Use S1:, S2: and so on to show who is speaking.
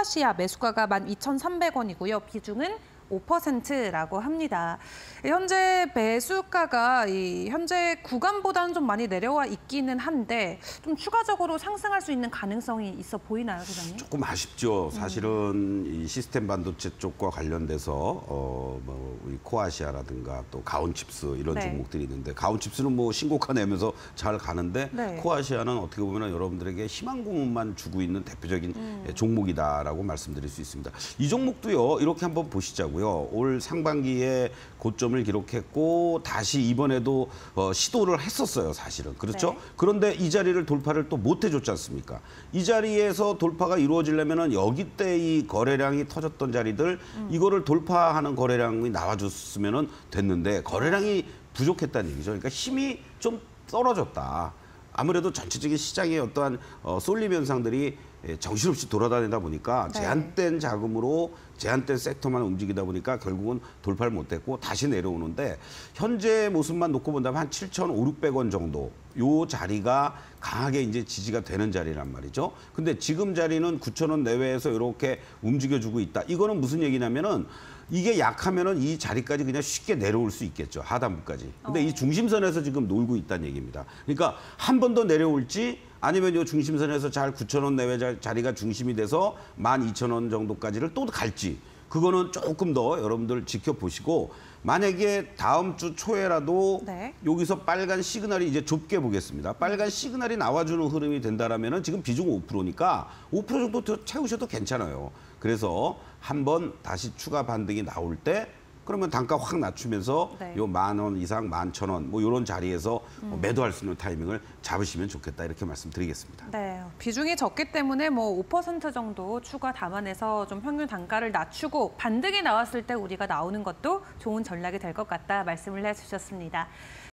S1: 코아시아 매수가가 12,300원이고요. 비중은 5%라고 합니다. 현재 매수가가 현재 구간보다는 좀 많이 내려와 있기는 한데 좀 추가적으로 상승할 수 있는 가능성이 있어 보이나요, 소장님?
S2: 조금 아쉽죠. 사실은 이 시스템 반도체 쪽과 관련돼서 우리 코아시아라든가 또 가온칩스 이런 종목들이 있는데 가온칩스는 뭐 신고가 내면서 잘 가는데 코아시아는 어떻게 보면 여러분들에게 희망 고문만 주고 있는 대표적인 종목이다라고 말씀드릴 수 있습니다. 이 종목도요. 이렇게 한번 보시자고요. 올 상반기에 고점을 기록했고 다시 이번에도 시도를 했었어요, 사실은. 그렇죠? 그런데 이 자리를 돌파를 또 못 해줬지 않습니까? 이 자리에서 돌파가 이루어지려면 여기 때 이 거래량이 터졌던 자리들 이거를 돌파하는 거래량이 나와줬으면 됐는데 거래량이 부족했다는 얘기죠. 그러니까 힘이 좀 떨어졌다. 아무래도 전체적인 시장의 어떠한 쏠림 현상들이 정신없이 돌아다니다 보니까 제한된 자금으로 제한된 섹터만 움직이다 보니까 결국은 돌파를 못했고 다시 내려오는데 현재 모습만 놓고 본다면 한 7,500~600원 정도 요 자리가 강하게 이제 지지가 되는 자리란 말이죠. 근데 지금 자리는 9,000원 내외에서 이렇게 움직여주고 있다. 이거는 무슨 얘기냐면은 이게 약하면은 이 자리까지 그냥 쉽게 내려올 수 있겠죠. 하단부까지. 근데 이 중심선에서 지금 놀고 있다는 얘기입니다. 그러니까 한 번 더 내려올지 아니면 이 중심선에서 잘 9,000원 내외 자리가 중심이 돼서 12,000원 정도까지를 또 갈지 그거는 조금 더 여러분들 지켜보시고 만약에 다음 주 초에라도 여기서 빨간 시그널이 이제 좁게 보겠습니다. 빨간 시그널이 나와주는 흐름이 된다라면은 지금 비중 5%니까 5% 정도 더 채우셔도 괜찮아요. 그래서 한번 다시 추가 반등이 나올 때 그러면 단가 확 낮추면서 요 10,000원 이상 11,000원 뭐 이런 자리에서 매도할 수 있는 타이밍을 잡으시면 좋겠다 이렇게 말씀드리겠습니다.
S1: 네, 비중이 적기 때문에 뭐 5% 정도 추가 감안해서 좀 평균 단가를 낮추고 반등이 나왔을 때 우리가 나오는 것도 좋은 전략이 될 것 같다 말씀을 해주셨습니다.